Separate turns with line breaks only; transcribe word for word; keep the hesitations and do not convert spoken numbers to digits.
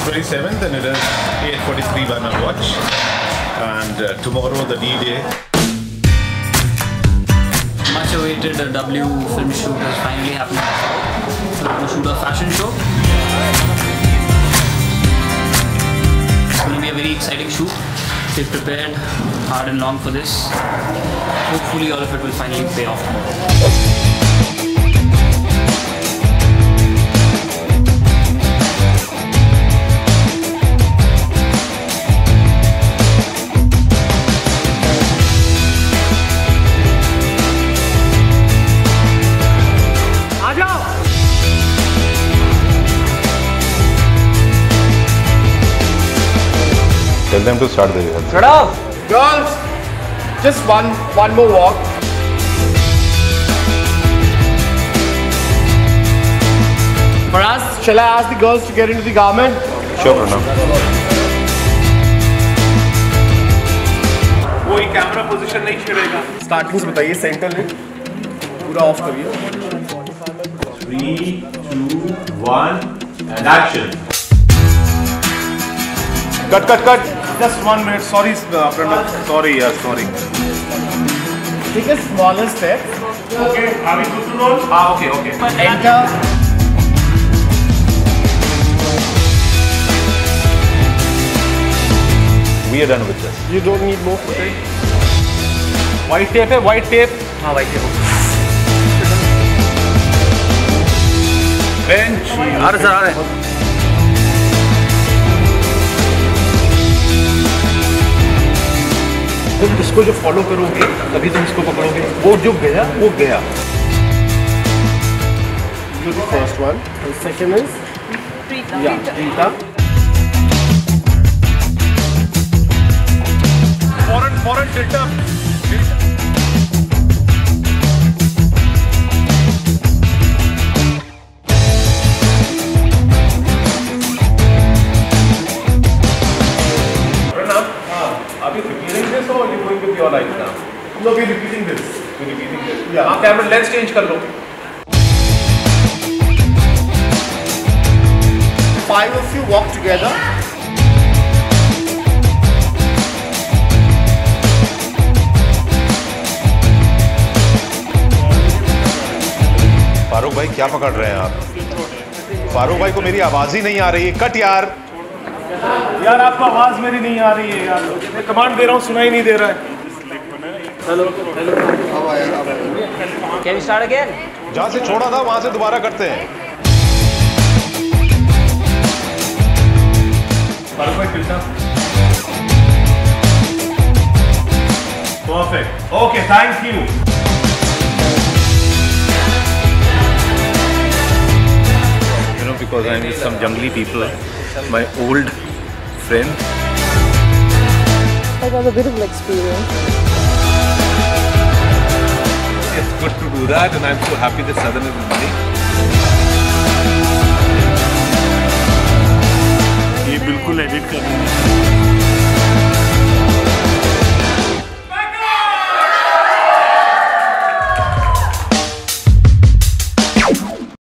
twenty-seventh and it is eight forty-three by my watch. And uh, tomorrow the D-Day.
Much awaited uh, W film shoot has finally happened. So we're going to shoot a fashion show. It's going to be a very exciting shoot. We've prepared hard and long for this. Hopefully all of it will finally pay off tomorrow.
Tell them to start the rehearsal.
Shut up! Girls, just one, one more walk. For us, shall I ask the girls to get into the garment?
Sure, Pranav.
कोई camera position नहीं छेड़ेगा. Starting से बताइए centre में पूरा of करिए.
Three, two, one, and action.
Cut, cut, cut. Just one minute. Sorry, uh, Pranav. Sorry, yeah, sorry. Take a smaller step. Okay, are we good to roll? Ah, okay, okay. Enter.
We are done with this.
You don't need more footage. White tape है, white tape. हाँ, white tape. Bench. आ रहे sir, आ रहे. तुम इसको जो follow करोगे तभी तुम इसको पकड़ोगे. वो जो गया वो गया. Do the first one. The second is Preeta. Yeah, Preeta. Foreign, foreign filter. Are we repeating this or are you going with your life now? No, we're repeating this. We're repeating this. Yeah. Now camera lens change kar lo. Five of you walk together.
Farooq भाई क्या पकड़ रहे हैं आप? फारूक भाई को मेरी आवाज ही नहीं आ रही है. कट यार.
यार आपको आवाज मेरी नहीं आ रही है यार. मैं कमांड दे रहा हूँ, सुनाई नहीं दे रहा है. Hello hello.
Can we start again?
जहाँ से छोड़ा था वहाँ से दोबारा करते हैं.
फारूक भाई filter. Perfect. Okay, thank you.
You know, because I'm with some jungly people, my old friend.
I got a bit of an experience.
It's good to do that, and I'm so happy that Southern is with me.